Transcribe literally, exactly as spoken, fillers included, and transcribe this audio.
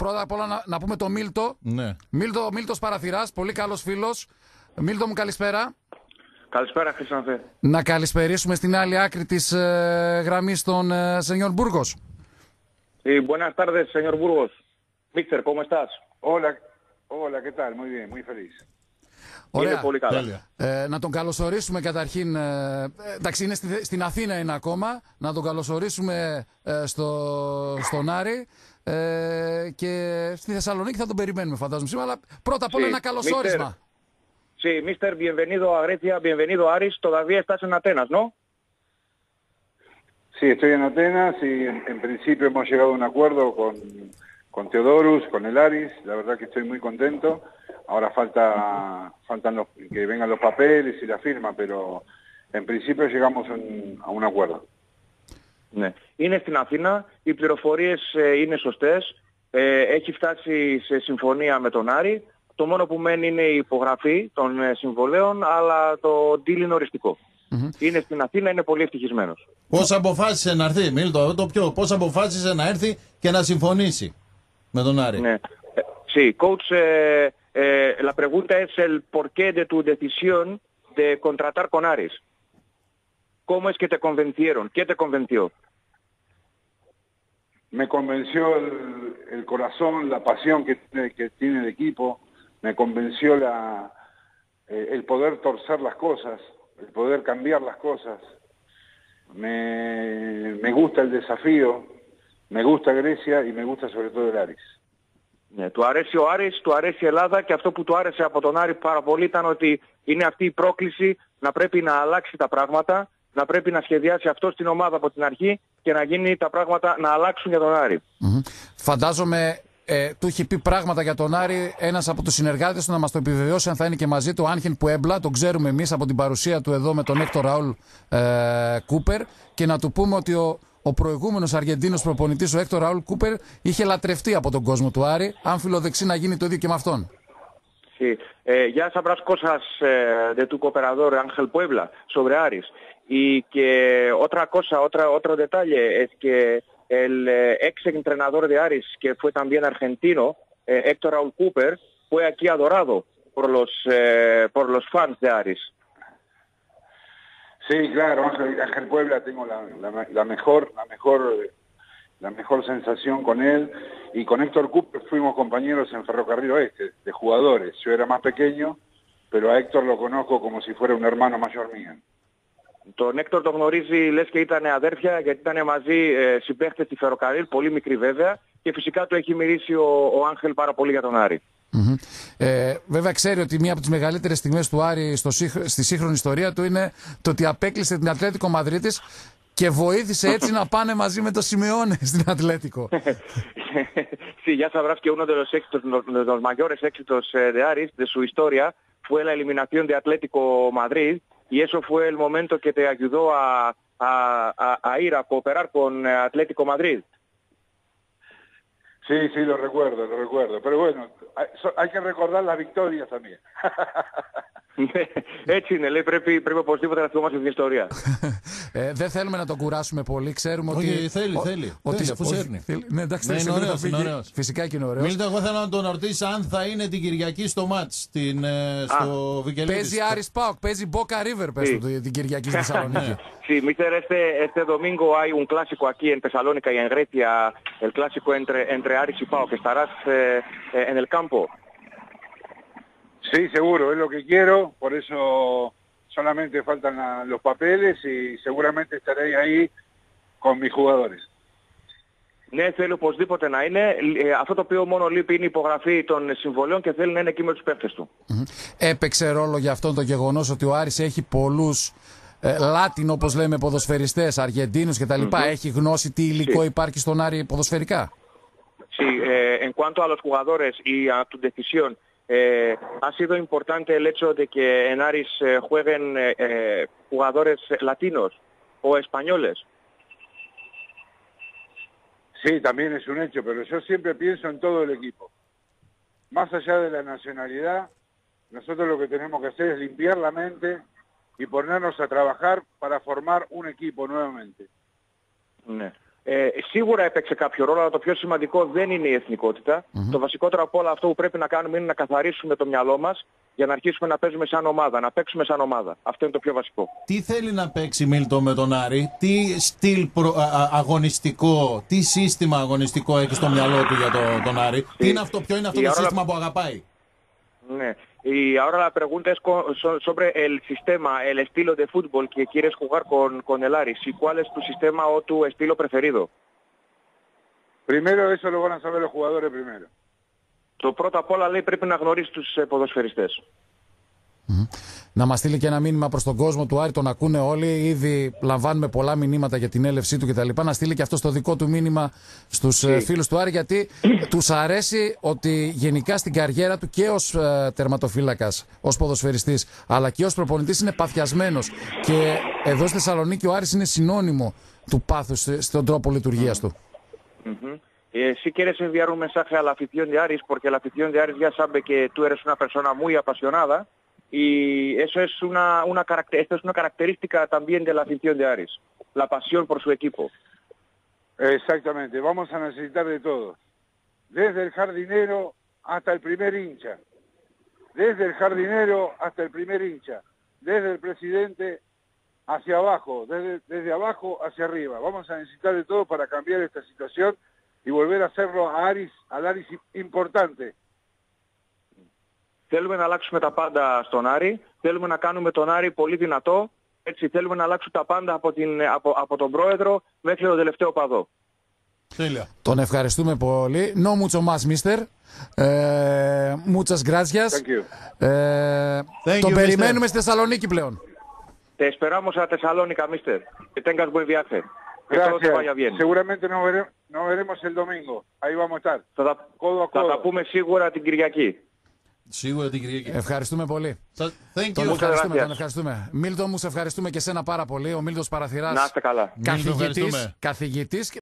πρώτα απ' όλα να, να πούμε το Μίλτο. Ναι. Μίλτο, Μίλτος Παραθυράς, πολύ καλός φίλος. Μίλτο μου, καλησπέρα. Καλησπέρα, Χρυσάνθε. Να καλησπερίσουμε στην άλλη άκρη της ε, γραμμής τον ε, Σενιόρ Μπούργος. Sí, buenas tardes, señor Burgos. Mister, ¿cómo estás? Hola, hola, ¿qué tal? Muy bien, muy feliz. Ωραία. Είναι πολύ καλά. Ε, να τον καλωσορίσουμε καταρχήν, ε, εντάξει είναι στη, στην Αθήνα είναι ακόμα, να τον καλωσορίσουμε ε, στο, στον Άρη ε, και στη Θεσσαλονίκη θα τον περιμένουμε φαντάζομαι σήμερα, αλλά πρώτα απ' όλα Sí, ένα καλωσόρισμα. Sí, mister, bienvenido a Grecia, bienvenido a Aris. Todavía estás en Atenas, ¿no? Sí, estoy en Atenas y en, en principio hemos llegado a un acuerdo con, con Teodorus, con el Aris. La verdad que estoy muy contento. Ahora falta faltan los, que vengan los papeles y la firma, pero en principio llegamos a un, a un acuerdo. Ναι. Είναι στην Αθήνα, οι πληροφορίες ε, είναι σωστές. Ε, έχει φτάσει σε συμφωνία με τον Άρη. Το μόνο που μένει είναι η υπογραφή των ε, συμβολέων, αλλά το deal είναι οριστικό. Mm-hmm. Είναι στην Αθήνα, είναι πολύ ευτυχισμένος. Πώς αποφάσισε να έρθει, Μίλτο, το πιο, πώς αποφάσισε να έρθει και να συμφωνήσει με τον Άρη. Ναι. Sí, coach, eh, eh, la pregunta es el porqué de tu decisión de contratar con Aris. ¿Cómo es que te convencieron? ¿Qué te convenció? Me convenció el, el corazón, la pasión que, que tiene el equipo, me convenció la, eh, el poder torcer las cosas, el poder cambiar las cosas. Me, me gusta el desafío, me gusta Grecia y me gusta sobre todo el Aris. Ναι, του αρέσει ο Άρης, του αρέσει η Ελλάδα και αυτό που του άρεσε από τον Άρη πάρα πολύ ήταν ότι είναι αυτή η πρόκληση να πρέπει να αλλάξει τα πράγματα, να πρέπει να σχεδιάσει αυτό στην ομάδα από την αρχή και να γίνει τα πράγματα να αλλάξουν για τον Άρη. Mm-hmm. Φαντάζομαι ε, του έχει πει πράγματα για τον Άρη ένας από τους συνεργάτες του, να μας το επιβεβαιώσει αν θα είναι και μαζί του, ο Άγχεν Πουέμπλα, τον ξέρουμε εμείς από την παρουσία του εδώ με τον Έκτορ Ραούλ ε, Κούπερ, και να του πούμε ότι ο Ο προηγούμενος Αργεντίνος προπονητής, ο Έκτορ Ραούλ Κούπερ, είχε λατρευτεί από τον κόσμο του Άρη. Αν φιλοδεξεί να γίνει το ίδιο και με αυτόν. Sí. Eh, ya sabrás cosas eh, de tu cooperador Ángel Puebla sobre Aris. Y que otra cosa, otra, otro detalle es que el eh, ex entrenador de Aris, que fue también argentino, eh, Héctor Raúl Cooper, fue aquí adorado por los, eh, por los fans de Aris. Sí, claro, Ángel, Ángel Puebla tengo la, la, la mejor, la mejor, la mejor sensación con él, y con Héctor Cooper fuimos compañeros en Ferrocarril Oeste, de jugadores. Yo era más pequeño, pero a Héctor lo conozco como si fuera un hermano mayor mío. Τον Έκτορ τον γνωρίζει, λες και ήταν αδέρφια, γιατί ήταν μαζί ε, συμπαίχτες στη Ferrocarril, πολύ μικρή βέβαια, και φυσικά του έχει μυρίσει ο, ο Άγχελ πάρα πολύ για τον Άρη. Mm-hmm. Ε, βέβαια ξέρει ότι μία από τις μεγαλύτερες στιγμές του Άρη στο, στη σύγχρονη ιστορία του είναι το ότι απέκλεισε την Ατλέτικο Μαδρίτης και βοήθησε έτσι να πάνε μαζί με το Σιμεώνε στην Ατλέτικο. Sí, ya sabrás que uno de los éxitos, de los mayores éxitos de Aris, de su historia, fue la eliminación de Atlético Madrid, y eso fue el momento que te ayudó a, a, a, a ir a cooperar con Atlético Madrid. Sí, sí, lo recuerdo, lo recuerdo. Pero bueno, hay, hay que recordar las victorias también. Έτσι είναι, λέει, πρέπει, πρέπει οπωσδήποτε να θυμόμαστε την ιστορία. ε, δεν θέλουμε να τον κουράσουμε πολύ, ξέρουμε Όχι, ότι... θέλει, ο, θέλει, ότι, θέλει, αφού σέρνει. Θέλει, ναι, εντάξει, ναι, θέλει, είναι ωραίος, είναι ωραίος. Φυσικά και είναι ωραίος. Μίλτο, εγώ θέλω να τον ρωτήσω αν θα είναι την Κυριακή στο μάτς, στην, στο Βικελίδης. Παίζει Άρης ΠΑΟΚ, παίζει Boca River, πες του, την Κυριακή στη Θεσσαλονίκη. Sí, mister, este, este domingo hay un clásico aquí en Tesalónica y en Grecia, el clásico entre, entre Aris y Pau, que estarás eh, en el campo. Sí, seguro, es lo que quiero, por eso solamente faltan la, los papeles y seguramente estaré ahí con mis jugadores. Ναι, θέλει οπωσδήποτε να είναι. Ε, αυτό το οποίο μόνο λείπει είναι η υπογραφή των συμβολέων και θέλει να είναι εκεί με τους παίκτες του. Mm-hmm. Έπαιξε ρόλο για αυτό το γεγονός ότι ο Άρης έχει πολλούς ε, Λάτιν, όπως λέμε, ποδοσφαιριστές, Αργεντίνους κτλ. Mm-hmm. Έχει γνώση τι υλικό sí. υπάρχει στον Άρη ποδοσφαιρικά. Sí, eh, en cuanto a los jugadores y a tu decisión, eh, ha sido importante el hecho de que en Aris eh, jueguen eh, jugadores latinos o españoles. Sí, también es un hecho, pero yo siempre pienso en todo el equipo. Más allá de la nacionalidad, nosotros lo que tenemos que hacer es limpiar la mente y ponernos a trabajar para formar un equipo nuevamente. Ναι. Ε, σίγουρα έπαιξε κάποιο ρόλο, αλλά το πιο σημαντικό δεν είναι η εθνικότητα. Mm-hmm. Το βασικότερο από όλα αυτό που πρέπει να κάνουμε είναι να καθαρίσουμε το μυαλό μας για να αρχίσουμε να παίζουμε σαν ομάδα, να παίξουμε σαν ομάδα. Αυτό είναι το πιο βασικό. Τι θέλει να παίξει Μίλτο με τον Άρη, τι στυλ προ, α, αγωνιστικό, τι σύστημα αγωνιστικό έχει στο μυαλό του για το, τον Άρη, sí. τι είναι αυτό, ποιο είναι αυτό το σύστημα la... που αγαπάει. Ναι. Y ahora la pregunta es sobre el sistema, el estilo de fútbol que quieres jugar con, con el Aris. ¿Y cuál es tu sistema o tu estilo preferido? Primero eso lo van a saber los jugadores primero. Το πρώτο απ' όλα λέει πρέπει να γνωρίσει τους ποδοσφαιριστές. Mm-hmm. Να μας στείλει και ένα μήνυμα προς τον κόσμο του Άρη, τον ακούνε όλοι. Ήδη λαμβάνουμε πολλά μηνύματα για την έλευσή του κτλ. Να στείλει και αυτό το δικό του μήνυμα στους sí. φίλους του Άρη, γιατί τους αρέσει ότι γενικά στην καριέρα του και ως ε, τερματοφύλακας, ως ποδοσφαιριστής, αλλά και ως προπονητής είναι παθιασμένος. Και εδώ στη Θεσσαλονίκη ο Άρης είναι συνώνυμο του πάθους στον τρόπο λειτουργίας του. Mm-hmm. Eh, si quieres enviar un mensaje a la afición de Aris, porque la afición de Aris ya sabe que tú eres una persona muy apasionada y eso es una, una, esto es una característica también de la afición de Aris, la pasión por su equipo. Exactamente, vamos a necesitar de todo, desde el jardinero hasta el primer hincha, desde el jardinero hasta el primer hincha, desde el presidente hacia abajo, desde, desde abajo hacia arriba. Vamos a necesitar de todo para cambiar esta situación y volver a hacerlo a Aris, al Aris importante. Θέλουμε να αλλάξουμε τα πάντα στον Άρη, θέλουμε να κάνουμε τον Άρη πολύ δυνατό, έτσι θέλουμε να αλλάξουμε τα πάντα από, την, από, από τον πρόεδρο μέχρι τον τελευταίο παδό. Τέλεια. Τον ευχαριστούμε πολύ. No mucho más, mister. Ε, muchas gracias. Thank you. Ε, Thank τον you, περιμένουμε mister. στη Θεσσαλονίκη πλέον. Te esperamos a Tesalónica, mister. Que tengas buen viaje. Que Gracias. todo te vaya bien. Seguramente nos, vere, nos veremos el domingo. Ahí vamos a estar. Θα τα, codo a θα codo. τα πούμε σίγουρα την Κυριακή. Σίγουρα την Κυριακή. Ευχαριστούμε πολύ. Thank Τον you. ευχαριστούμε, τον ευχαριστούμε. Μίλτο, μου σε ευχαριστούμε και σένα πάρα πολύ. Ο Μίλτος Παραθυράς, Να είστε καλά. καθηγητής, καθηγητής